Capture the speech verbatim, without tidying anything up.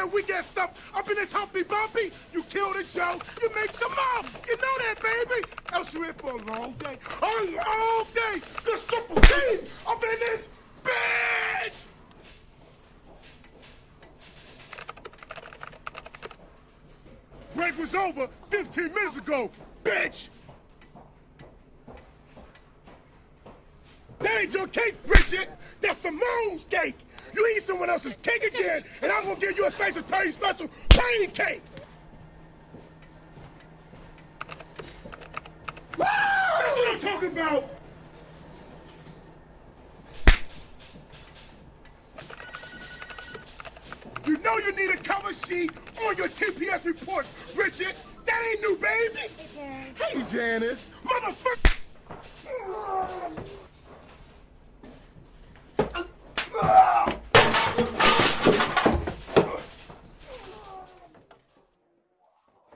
that weak-ass stuff up in this Humpty Bumpy, you kill the Joe, you make some more. You know that, baby. Else you're in for a long day. A long day. There's triple D's up in this bitch. Break was over fifteen minutes ago, bitch. That ain't your cake, Richard. That's Simone's cake. You eat someone else's cake again, and I'm gonna give you a slice of Terry Special plain cake. That's what I'm talking about. You know you need a cover sheet on your T P S reports, Richard. That ain't new, baby. Hey, Jerry. Hey, Janice. Motherfucker.